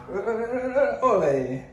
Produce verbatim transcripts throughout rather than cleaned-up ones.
Ole.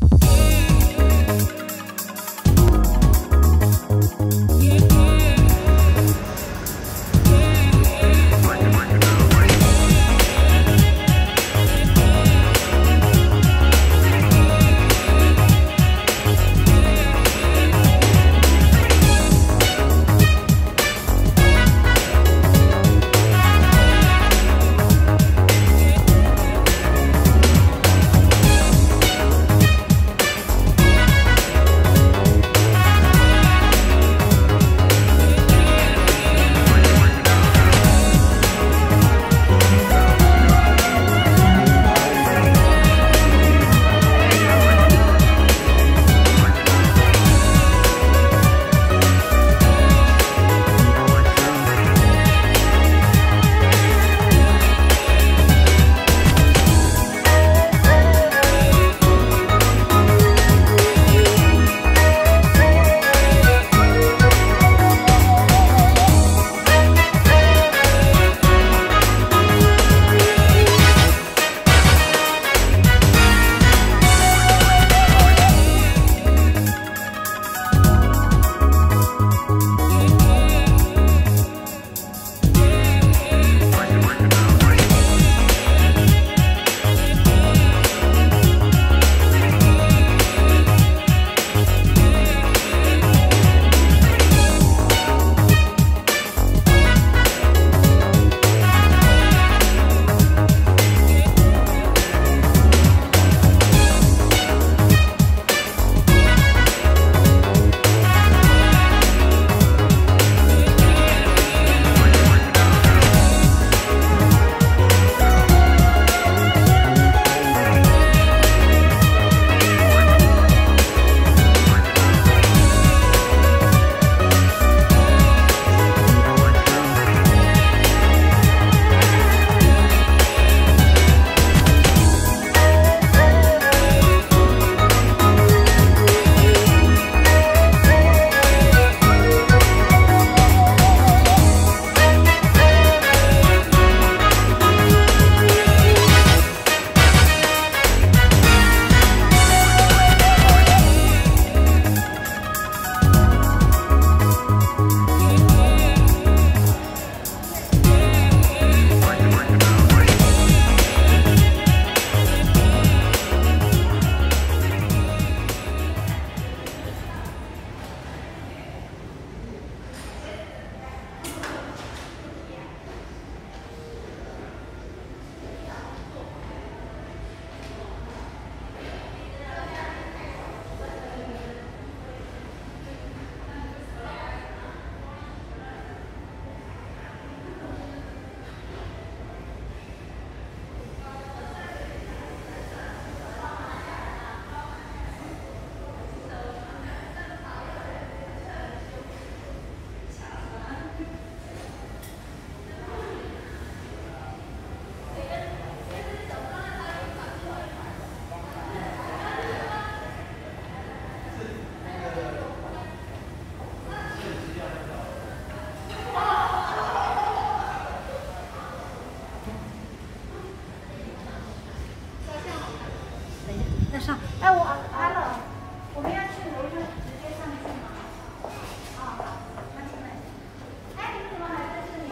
再上，哎，我安了，我们要去楼上直接上去吗？啊，好，那现在，哎，你们怎么还在这里？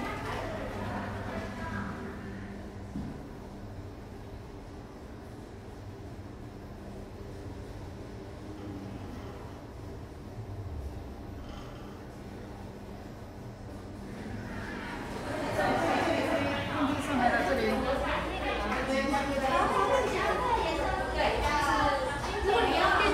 上来到这里。 如果你要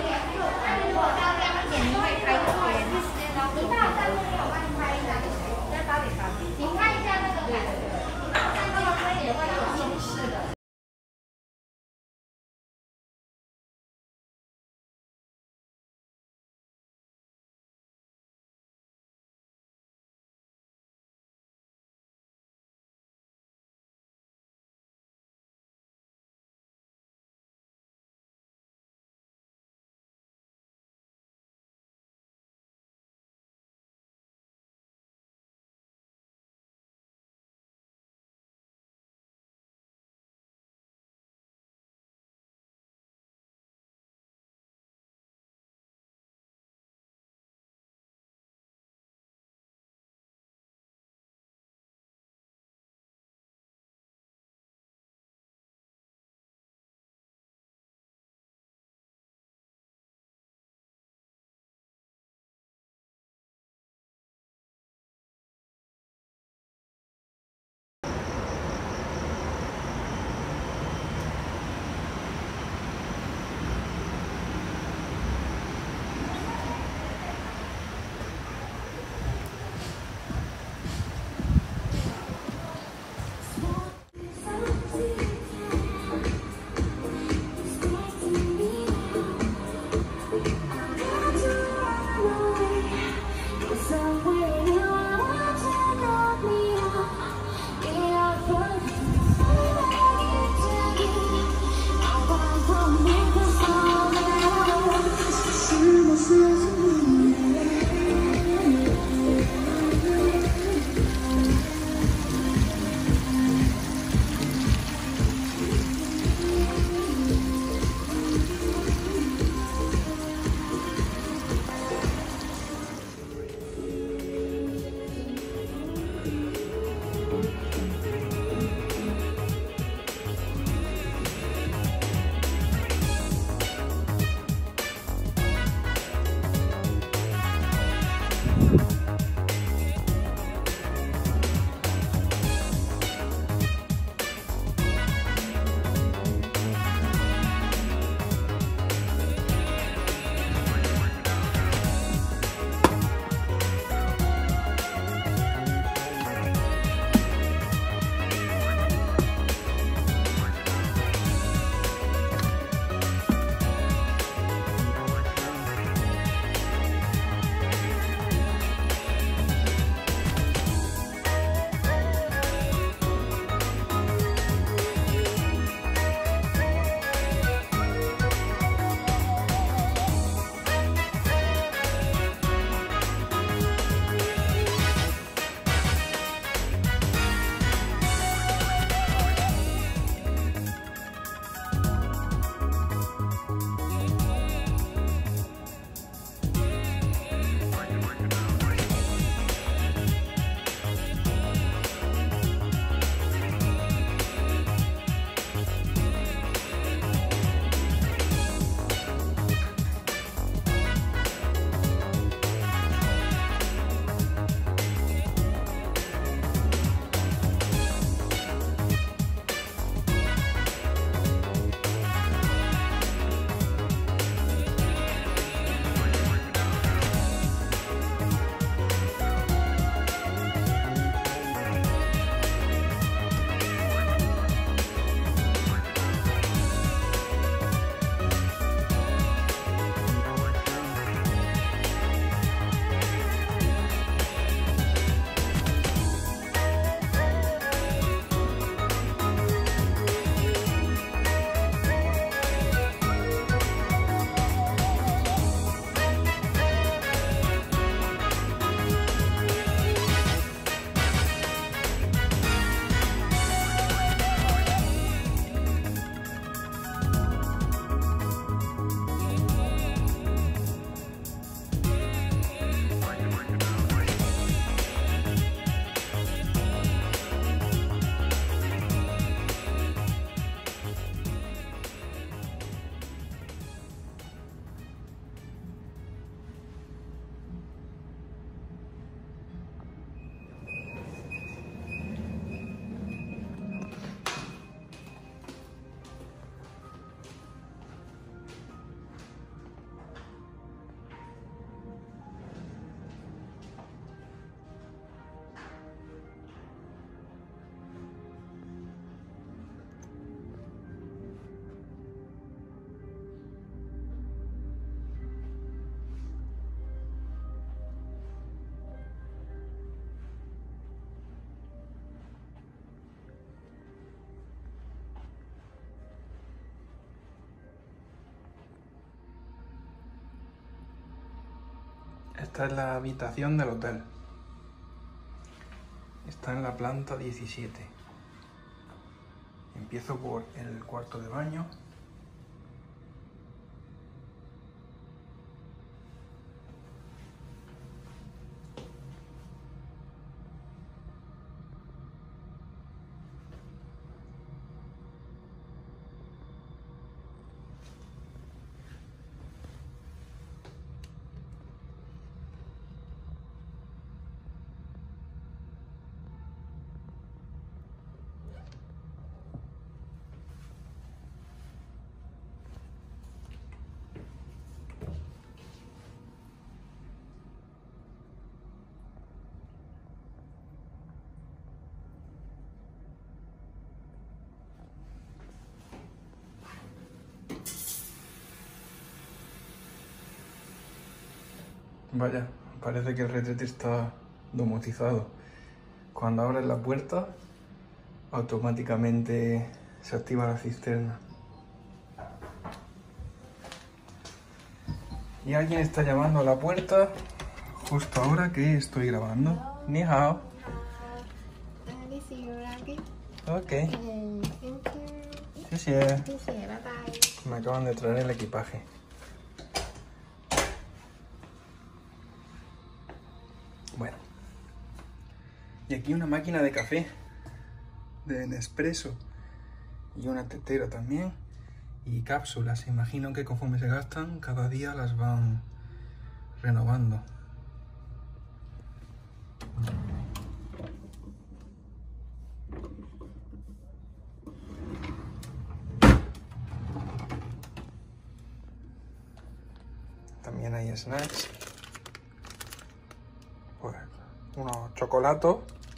Esta es la habitación del hotel. Está en la planta diecisiete. Empiezo por el cuarto de baño. Vaya, parece que el retrete está domotizado. Cuando abres la puerta, automáticamente se activa la cisterna. Y alguien está llamando a la puerta justo ahora que estoy grabando. Ni hao. Ok. Sí, sí. Me acaban de traer el equipaje. Bueno. Y aquí una máquina de café. De Nespresso. Y una tetera también. Y cápsulas. Imagino que conforme se gastan, cada día las van renovando. También hay snacks. Pues unos chocolatos.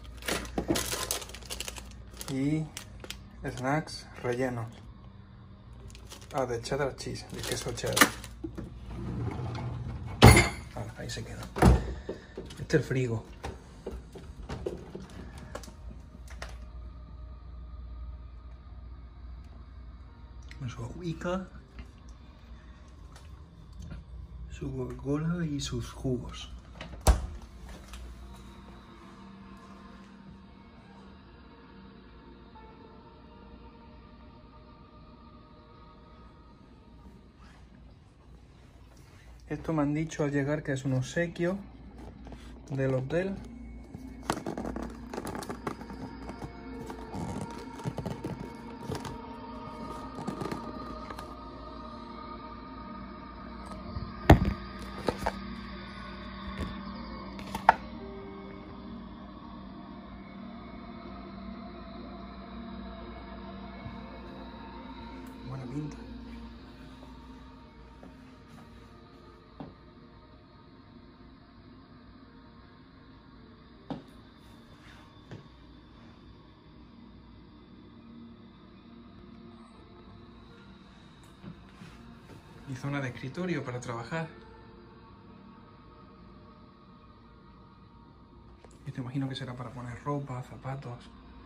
Y snacks rellenos. Ah, de cheddar cheese, de queso cheddar. Ah, ahí se queda. Este es el frigo. Con su agüica, su Coca-Cola y sus jugos. Esto me han dicho al llegar que es un obsequio del hotel. Buena pinta. Y zona de escritorio para trabajar. Yo te imagino que será para poner ropa, zapatos.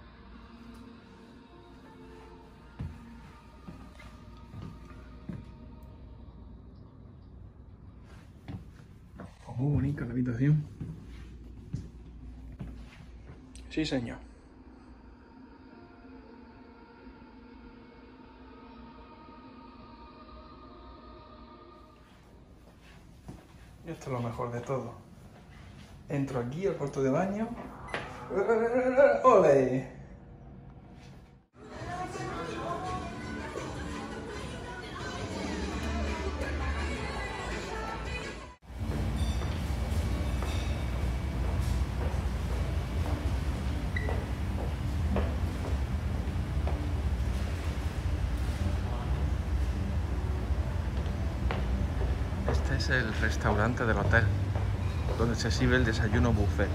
Oh, bonita la habitación. Sí, señor. Y esto es lo mejor de todo. Entro aquí al cuarto de baño. ¡Ole! Este es el restaurante del hotel, donde se sirve el desayuno buffet.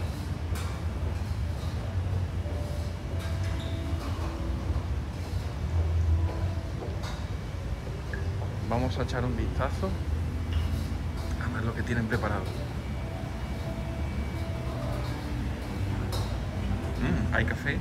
Vamos a echar un vistazo a ver lo que tienen preparado. Mm, hay café.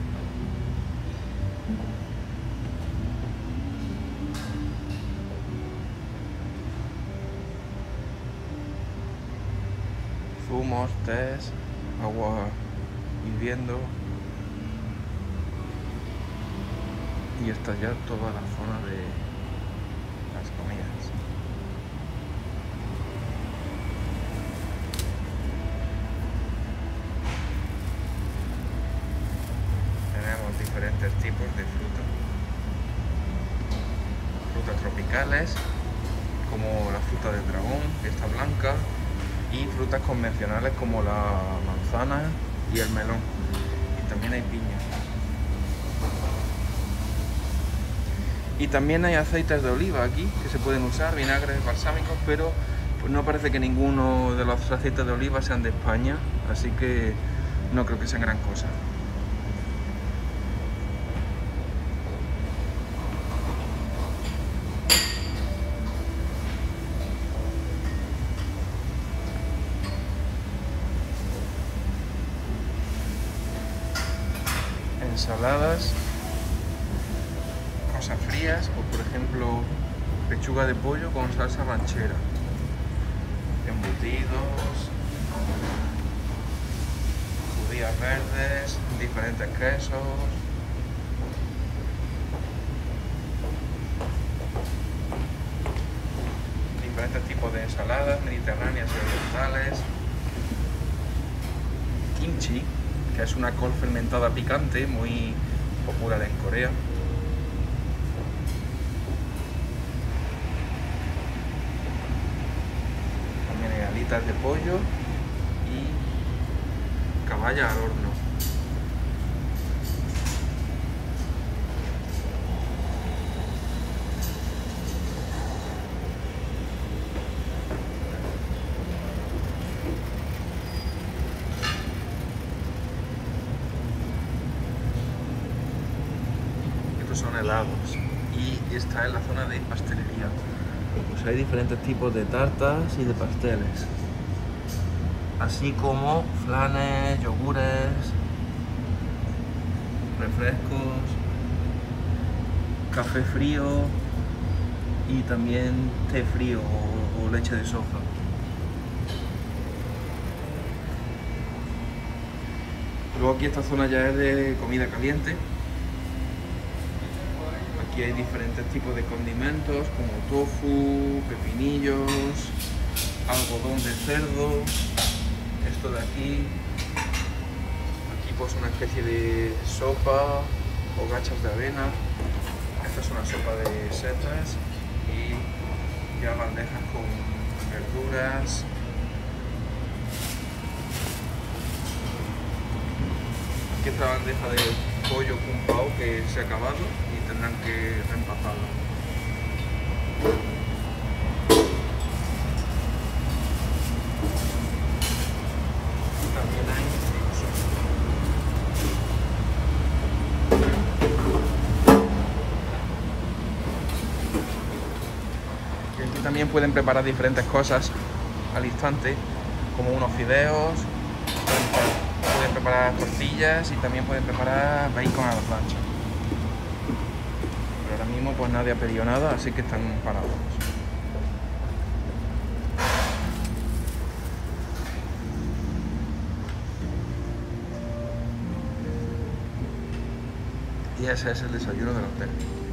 zumos, tés, agua hirviendo. Y esta ya toda la zona de las comidas. Tenemos diferentes tipos de fruta. Frutas tropicales, como la fruta del dragón, que está blanca, y frutas convencionales como la manzana y el melón. Y también hay piña. Y también hay aceites de oliva aquí que se pueden usar, vinagres balsámicos, pero pues no parece que ninguno de los aceites de oliva sean de España, así que no creo que sean gran cosa. Ensaladas, cosas frías, o por ejemplo pechuga de pollo con salsa ranchera, embutidos, judías verdes, diferentes quesos, diferentes tipos de ensaladas mediterráneas y orientales, kimchi, que es una col fermentada picante muy popular en Corea. También hay alitas de pollo y caballa al horno. Son helados, y está en la zona de pastelería. Pues hay diferentes tipos de tartas y de pasteles, así como flanes, yogures, refrescos, café frío y también té frío o, o leche de soja. Luego aquí esta zona ya es de comida caliente. Aquí hay diferentes tipos de condimentos como tofu, pepinillos, algodón de cerdo, esto de aquí, aquí pues una especie de sopa o gachas de avena, esta es una sopa de setas y ya bandejas con verduras. Aquí esta bandeja de pollo kung pao que se ha acabado y tendrán que reempazarlo. También hay y aquí también pueden preparar diferentes cosas al instante, como unos fideos. Pueden preparar tortillas y también pueden preparar bacon a la plancha. Pero ahora mismo pues nadie ha pedido nada, así que están parados. Y ese es el desayuno del hotel.